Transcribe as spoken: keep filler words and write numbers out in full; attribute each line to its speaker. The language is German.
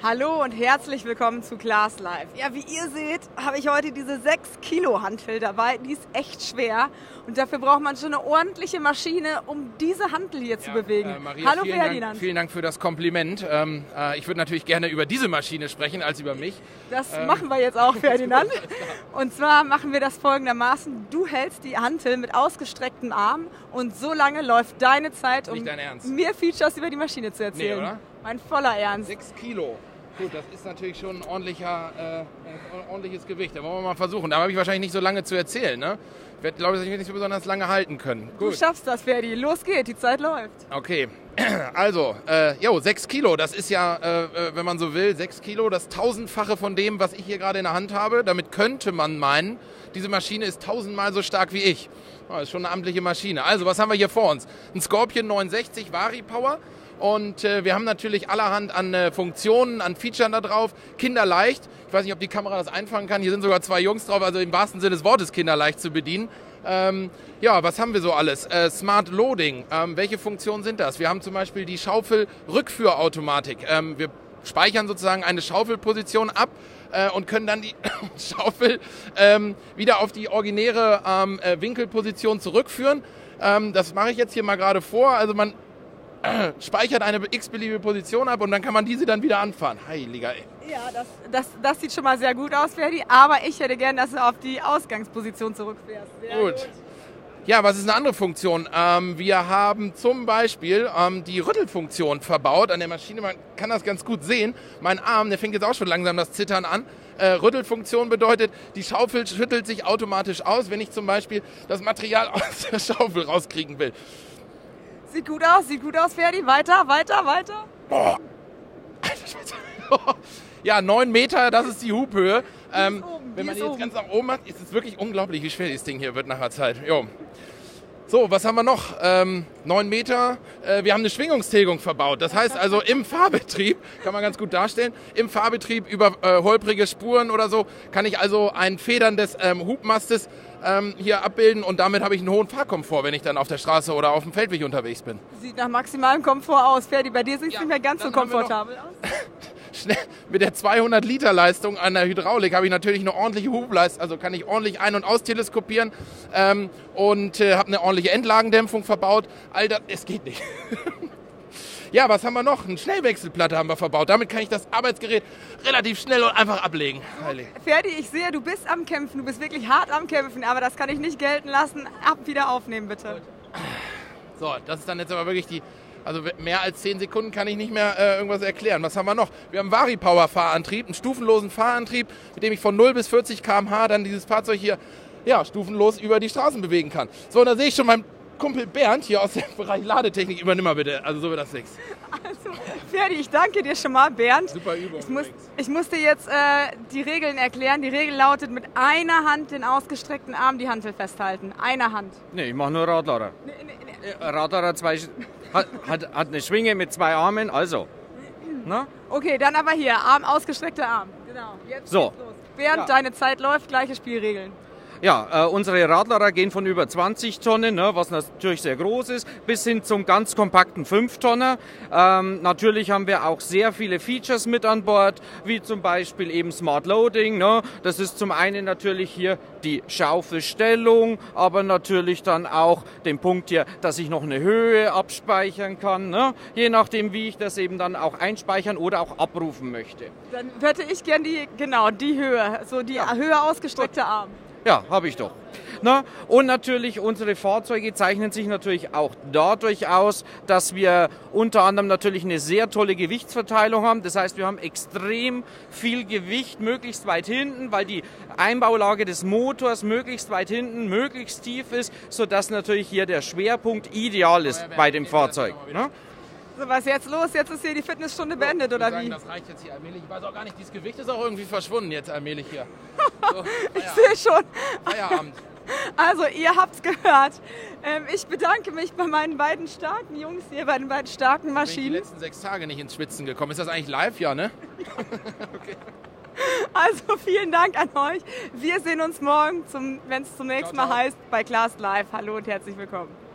Speaker 1: Hallo und herzlich willkommen zu Class Live. Ja, wie ihr seht, habe ich heute diese sechs Kilo Hantel dabei. Die ist echt schwer und dafür braucht man schon eine ordentliche Maschine, um diese Hantel hier ja, zu bewegen. Äh,
Speaker 2: Maria,
Speaker 1: Hallo
Speaker 2: vielen
Speaker 1: Ferdinand.
Speaker 2: Dank, vielen Dank für das Kompliment. Ähm, äh, ich würde natürlich gerne über diese Maschine sprechen als über mich.
Speaker 1: Das
Speaker 2: ähm,
Speaker 1: machen wir jetzt auch, Ferdinand. Und zwar machen wir das folgendermaßen. Du hältst die Hantel mit ausgestrecktem Arm und so lange läuft deine Zeit, um
Speaker 2: Nicht dein Ernst?
Speaker 1: mir Features über die Maschine zu erzählen.
Speaker 2: Nee, oder?
Speaker 1: Mein voller Ernst.
Speaker 2: Sechs Kilo. Gut, das ist natürlich schon ein, ordentlicher, äh, ein ordentliches Gewicht. Da wollen wir mal versuchen. Da habe ich wahrscheinlich nicht so lange zu erzählen. Ne? Ich werde, glaube ich, nicht so besonders lange halten können.
Speaker 1: Gut. Du schaffst das, Ferdi. Los geht, die Zeit läuft.
Speaker 2: Okay, also, äh, jo, sechs Kilo, das ist ja, äh, wenn man so will, sechs Kilo, das tausendfache von dem, was ich hier gerade in der Hand habe. Damit könnte man meinen, diese Maschine ist tausendmal so stark wie ich. Das ist schon eine amtliche Maschine. Also, was haben wir hier vor uns? Ein Scorpion neunundsechzig Vari Power. Und äh, wir haben natürlich allerhand an äh, Funktionen, an Features da drauf. Kinderleicht. Ich weiß nicht, ob die Kamera das einfangen kann. Hier sind sogar zwei Jungs drauf, also im wahrsten Sinne des Wortes kinderleicht zu bedienen. Ähm, ja, was haben wir so alles? Äh, Smart Loading. Ähm, welche Funktionen sind das? Wir haben zum Beispiel die Schaufel-Rückführautomatik. Ähm, wir speichern sozusagen eine Schaufelposition ab äh, und können dann die Schaufel ähm, wieder auf die originäre ähm, äh, Winkelposition zurückführen. Ähm, das mache ich jetzt hier mal gerade vor. Also man speichert eine x-beliebige Position ab und dann kann man diese dann wieder anfahren. Heiliger ey.
Speaker 1: Ja, das, das, das sieht schon mal sehr gut aus, Ferdi. Aber ich hätte gern, dass du auf die Ausgangsposition zurückfährst. Sehr
Speaker 2: gut. gut. Ja, was ist eine andere Funktion? Ähm, wir haben zum Beispiel ähm, die Rüttelfunktion verbaut an der Maschine. Man kann das ganz gut sehen. Mein Arm, der fängt jetzt auch schon langsam das Zittern an. Äh, Rüttelfunktion bedeutet, die Schaufel schüttelt sich automatisch aus, wenn ich zum Beispiel das Material aus der Schaufel rauskriegen will.
Speaker 1: Sieht gut aus, sieht gut aus, Ferdi. Weiter, weiter, weiter.
Speaker 2: Boah. Ja, neun Meter, das ist die Hubhöhe. Ähm,
Speaker 1: oben,
Speaker 2: wenn man die
Speaker 1: jetzt
Speaker 2: jetzt ganz nach oben macht, ist es wirklich unglaublich, wie schwer dieses Ding hier wird nach der Zeit. Jo. So, was haben wir noch? Ähm, neun Meter. Äh, wir haben eine Schwingungstilgung verbaut. Das heißt also im Fahrbetrieb, kann man ganz gut darstellen, im Fahrbetrieb über äh, holprige Spuren oder so, kann ich also ein Federn des ähm, Hubmastes ähm, hier abbilden und damit habe ich einen hohen Fahrkomfort, wenn ich dann auf der Straße oder auf dem Feldweg unterwegs bin.
Speaker 1: Sieht nach maximalem Komfort aus. Ferdi, bei dir sieht es
Speaker 2: Ja,
Speaker 1: nicht mehr ganz so komfortabel aus.
Speaker 2: Schnell, mit der zweihundert Liter Leistung an der Hydraulik habe ich natürlich eine ordentliche Hubleistung, also kann ich ordentlich ein- und austeleskopieren ähm, und äh, habe eine ordentliche Endlagendämpfung verbaut. All das, es geht nicht. Ja, was haben wir noch? Eine Schnellwechselplatte haben wir verbaut. Damit kann ich das Arbeitsgerät relativ schnell und einfach ablegen. Heilig.
Speaker 1: Ferdi, ich sehe, du bist am Kämpfen, du bist wirklich hart am Kämpfen, aber das kann ich nicht gelten lassen. Ab, wieder aufnehmen, bitte.
Speaker 2: So, das ist dann jetzt aber wirklich die... Also mehr als zehn Sekunden kann ich nicht mehr äh, irgendwas erklären. Was haben wir noch? Wir haben einen Vari Power Fahrantrieb, einen stufenlosen Fahrantrieb, mit dem ich von null bis vierzig Kilometer pro Stunde dann dieses Fahrzeug hier ja, stufenlos über die Straßen bewegen kann. So, und da sehe ich schon meinen Kumpel Bernd hier aus dem Bereich Ladetechnik. Übernimm mal bitte, also so wird das nichts.
Speaker 1: Also, Ferdi, ich danke dir schon mal, Bernd.
Speaker 2: Super Übung.
Speaker 1: Ich muss, ich muss dir jetzt äh, die Regeln erklären. Die Regel lautet, mit einer Hand den ausgestreckten Arm die Hantel festhalten. Einer Hand.
Speaker 3: Nee, ich mache nur Radlader.
Speaker 1: Nee, nee, nee.
Speaker 3: Radlader zwei, hat, hat, hat eine Schwinge mit zwei Armen, also. Na?
Speaker 1: Okay, dann aber hier, Arm, ausgestreckter Arm. Genau, jetzt
Speaker 3: So.
Speaker 1: geht's los. Bernd,
Speaker 3: Ja.
Speaker 1: deine Zeit läuft, gleiche Spielregeln.
Speaker 3: Ja, äh, unsere Radlader gehen von über zwanzig Tonnen, ne, was natürlich sehr groß ist, bis hin zum ganz kompakten fünf Tonner. Ähm, natürlich haben wir auch sehr viele Features mit an Bord, wie zum Beispiel eben Smart Loading. Ne. Das ist zum einen natürlich hier die Schaufelstellung, aber natürlich dann auch den Punkt hier, dass ich noch eine Höhe abspeichern kann, ne, je nachdem, wie ich das eben dann auch einspeichern oder auch abrufen möchte.
Speaker 1: Dann hätte ich gern die, genau, die Höhe, so die
Speaker 3: Ja.
Speaker 1: Höhe ausgestreckte Arm.
Speaker 3: Ja, habe ich doch. Na, und natürlich, unsere Fahrzeuge zeichnen sich natürlich auch dadurch aus, dass wir unter anderem natürlich eine sehr tolle Gewichtsverteilung haben. Das heißt, wir haben extrem viel Gewicht möglichst weit hinten, weil die Einbaulage des Motors möglichst weit hinten, möglichst tief ist, sodass natürlich hier der Schwerpunkt ideal ist bei dem Fahrzeug. Ne?
Speaker 1: So, was ist jetzt los? Jetzt ist hier die Fitnessstunde beendet, oder
Speaker 2: sagen,
Speaker 1: wie?
Speaker 2: Das reicht jetzt hier allmählich. Ich weiß auch gar nicht, dieses Gewicht ist auch irgendwie verschwunden jetzt allmählich hier. So,
Speaker 1: Ich sehe schon.
Speaker 2: Feierabend.
Speaker 1: Also, ihr habt's gehört. Ähm, ich bedanke mich bei meinen beiden starken Jungs hier, bei den beiden starken
Speaker 2: Bin ich die
Speaker 1: Maschinen.
Speaker 2: letzten sechs Tage nicht ins Schwitzen gekommen. Ist das eigentlich live? Ja, ne? Okay.
Speaker 1: Also, vielen Dank an euch. Wir sehen uns morgen, wenn es zum nächsten
Speaker 2: Ciao,
Speaker 1: Mal
Speaker 2: ciao.
Speaker 1: heißt, bei Class Live. Hallo und herzlich willkommen.